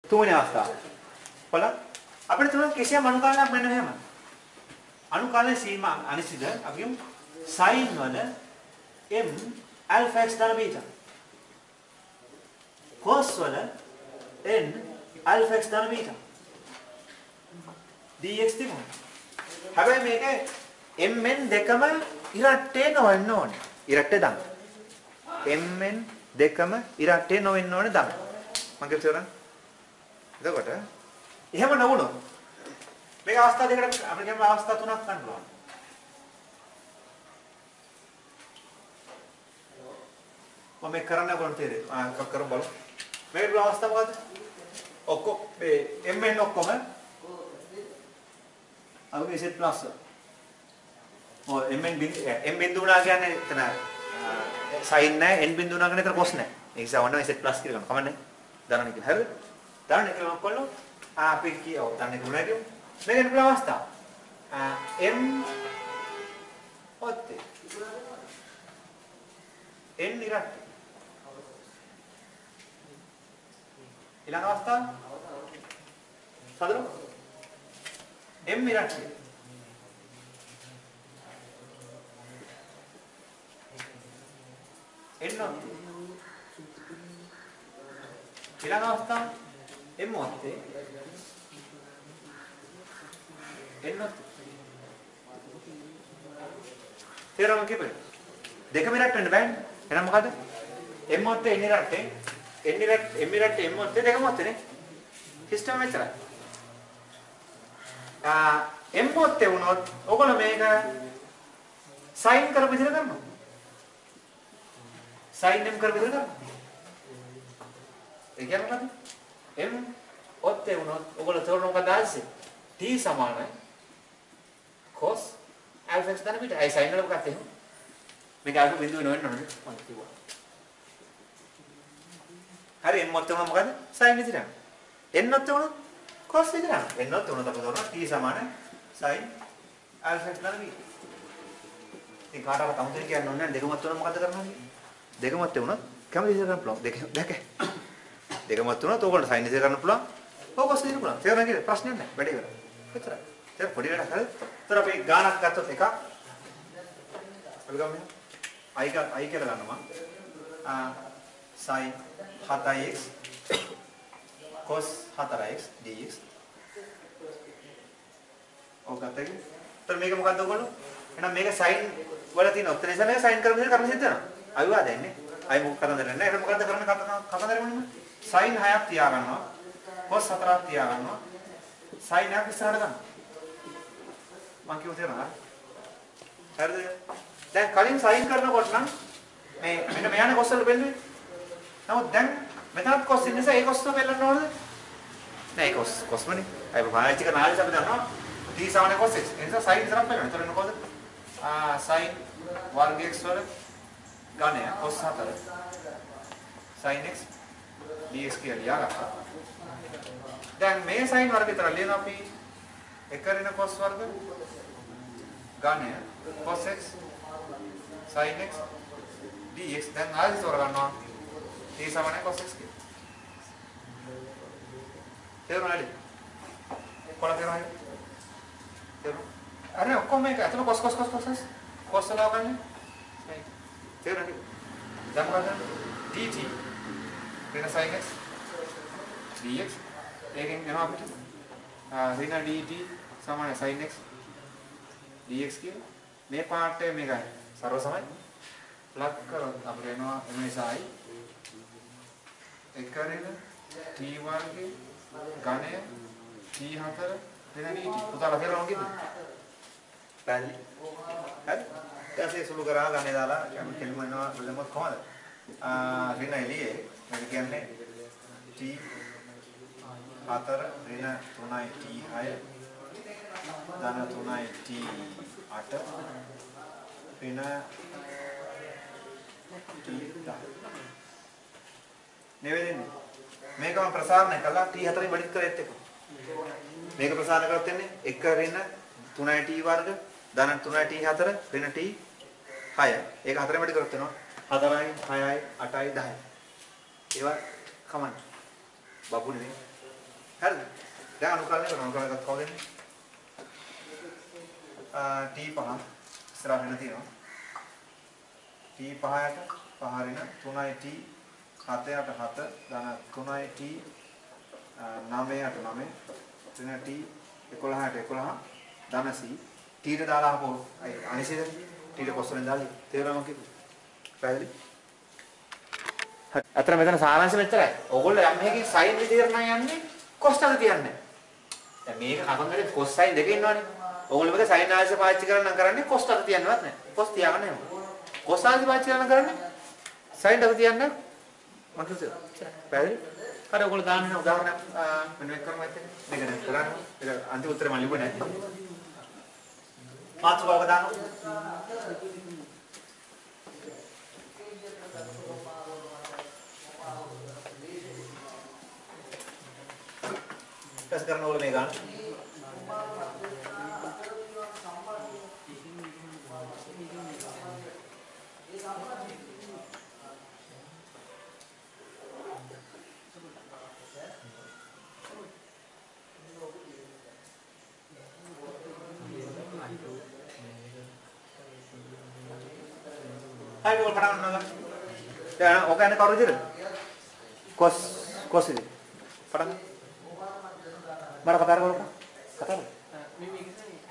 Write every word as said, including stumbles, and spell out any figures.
තුන්වෙනි අවස්ථාව. බලන්න. අපිට තුන කිසියම් අනුකාලයක් මෙන්න මෙහෙම. අනුකාලයේ සීමා අනිශ්චිත අපි sin වල m alpha x ධන බීටා. cos වල n alpha x ධන බීටා. dx තිබුණා. හැබැයි මේකේ mn දෙකම ඉරට්ටේ නොවෙන්න ඕනේ. ඉරට්ටේ දාන්න. mn දෙකම ඉරට්ටේ නොවෙන්න ඕනේ දාන්න. මම කියනවා. එතකොට එහෙම නොවුණොත් මේක අවස්ථා දෙකකට අපිට කියමු අවස්ථා තුනක් ගන්න පුළුවන්. මම මේක කරන්න ඕන තේරෙයි. ආ කරමු බලමු. මේක අවස්ථා මොකද්ද? ඔක්කොම මේ mn ඔක්කොම අපි z ප්ලස් ඔය mn බින්දු m බින්දු වුණා කියන්නේ එතන sin නැහැ n බින්දු වුණා කියන්නේ එතන cos නැහැ. ඒ නිසා වන්න z ප්ලස් කියලා ගන්න කමන්නේ. දාන්න කියලා. හරිද? දාන්න කියලා මොකක් කළොත් ආ අපි කියව දාන්න ගුණා කියමු. මේකට පුළුවන් අවස්ථාව. ආ m ඔත්තේ n ඉරට්ට. ඊළඟ අවස්ථාව සදරු m ඉරට්ට. n ඔත්තේ. ඊළඟ අවස්ථාව m ඔත්තේ. n ඔත්තේ. තේරුම් ගන්න දෙකම ඉරට්ට වෙන්න බෑනේ. එහෙනම් මොකද? m ඔත්තේ n ඉරට්ටේ n ඉරට්ට m ඉරට්ටේ m ඔත්තේ දෙකම ඔත්තේනේ. සිස්ටම් මෙච්චරයි. ආ m ඔත්තේ වුණොත් ඔයගොල්ලෝ මේක sin කරපු විදිහට කරනවා. sin m කරපු විදිහට කරනවා. ඒ කියන්නේ මොකද? m ඔත්තේ වුණොත් ඔයගොල්ලෝ තෝරන මොකද ආන්නේ? t සමානයි cos alpha x ධන බීටා. ඒ sin වල මොකක්ද එහෙනම්? මේක alpha බිඳුව වෙනවෙන්න ඕනේ. මම කිව්වා. හරි m ඔත්තේ වුණා මොකද? sin විදිහට. n ඔත්තේ වුණා cos විදිහට. n ඔත්තේ වුණා අපි තෝරනවා t සමානයි sin alpha x ධන බීටා. ඉතින් කාටවත් අමුතුවෙන් කියන්න ඕනේ නැහැ. දෙකම ඔත්තේ වුණා මොකද කරන්නේ? දෙකම ඔත්තේ වුණා කැමති විදිහට කරන්න පුළුවන්. දෙක දැක. දෙකම ඔත්තේ වුණා තෝගොල්ලෝ sin විදිහට කරන්න පුළුවන්. ફોકસ දෙන්න පුළුවන්. තේරුණා නේද? ප්‍රශ්නයක් නැහැ. වැඩි කරා. එච්චරයි. දැන් පොඩි වැඩක් හරිද? ඒතර අපි ගානක් ගත්තොත් එකක්. අපි ගමු. i එක i කියලා ගන්නවා. ආ sin හතයි x cos හතරයි x dx. ඔක ගත්තේ. ඒතර මේක මොකද්ද ඔයගොල්ලෝ? එහෙනම් මේක sin වල තියෙන ඔත්තේ නිසා මේක sin කරපු විදිහට කරන්න සිද්ධ වෙනවා. අවිවාද එන්නේ. i මොකක් කරන්නද නැහැ. එහෙනම් මොකද්ද කරන්න කතන්දර වෙන්නේ? sin හයක් තියා ගන්නවා. cos හතරක් තියා ගන්නවා. sin එකක් ඉස්සරහට ගන්නවා. මම කියුව තේරෙනවද? හරිද? දැන් කලින් sin කරනකොට නම් මේ මෙන්න මෙයානේ cos වල බෙල්ලුවේ. නමුත් දැන් මෙතනත් cos ඉන්න නිසා ඒ cos එක බෙල්ලන්න ඕනද? නෑ cos cos වනේ. අය පාවිච්චි කරන ආයෙත් අපි දන්නවා t සමාන cos x. ඒ නිසා sin විතරක් බලන්න. එතන මොකද? ආ sin වර්ග x වල ගණය cos හතර sin x dx කියලා ලියාගත්තා. දැන් මේ sin වර්ග විතර ලියන අපි එක ඍණ cos වර්ග ගණය cos x sin x dx. දැන් ආයෙත් තෝර ගන්නවා t සමානයි cos x කියලා. තේරුණාද? කොහොමද තේරුණාද? තේරුණා? අර ඔක්කොම මේක අතන cos cos cos cos cos වල ගන්නේ. තේරුණාද? දැන් මොකද? dt ඍණ sin x dx එකෙන් එනවා අපිට ඍණ dt සමාන sin x dx කියලා. මේ පාර්ට් එක මේකයි. සර්ව සමයි. ප්ලග් කරොත් අපිට එනවා m නිසා i එක ඍණ t වර්ගයේ ඝනය t හතර ඍණ dt. පුතාලා තේරෙනවද කිව්ද? පැහැදිලි. හරි. ඊටසේ සුළු කරා ගන්නේ දාලා කෙලිම වෙනවා බලමුත් කොහමද? ආ ඍණ එළියේ මේක කියන්නේ t හතර ඍණ තුනයි t හය ධන තුනයි t අට ඍණ t දහ. නෙවෙයි මේක මම ප්‍රසාරණය කළා t හතරෙන් වැඩි කරෙත් එක. මේක ප්‍රසාරණය කරත් වෙන්නේ එක ඍණ තුනයි t වර්ග ධන තුනයි t හතර ඍණ t හය. ඒක හතරෙන් වැඩි කරත් වෙනවා හතරයි හයයි අටයි දහයි. ඒවා කමන්න. බබු නෙවෙයි. හරිද? දැන් අනුකරණය කරනවා. අනුකරණය එකක් කවුද එන්නේ? ආ t පහ ඉස්සරහින් තියෙනවා. t පහයට පහ රින තුනයි t හතයට හත ධන තුනයි t නවයට නව ඍණ t එකොළහට එකොළහ ධන c t ට දාලා අපෝ අනිසෙද t ට කොස්සෙන් දාලා තේරුණා මොකද? පැහැදිලි? හරි. අතන මෙතන සාරාංශය මෙච්චරයි. ඕගොල්ලෝ යම් මේකේ sin විදියට නම් යන්නේ cos එක තියන්නේ. දැන් මේක කතන්දරේ cos sin දෙක ඉන්නවනේ. ඕගොල්ලෝ මේක sin ආංශය පාවිච්චි කරලා නම් කරන්නේ cos එක තියන්නවත් නැහැ. cos තියාගන්න හැම. cos ආංශය පාවිච්චි කරලා නම් කරන්නේ sin එක තියන්න මම කිව්වා. පැහැදිලි? හරි ඔයගොල්ලෝ දාන්න උදාහරණයක් මෙන්න මේක කරමු ඇත්තට. මේක දැන් කරන්න. ඒක අන්තිම උත්තරේ මම ලිව්වේ නැහැ. මාතෘකාවක දාන්න. ටෙස්ට් කරන ඕල මේ ගන්න. Hai, pernah nonton? Ya, oke, ane karo jere. Kos, kos ini. Pernah? Mana kabar kalau kata? Mimi kita nih.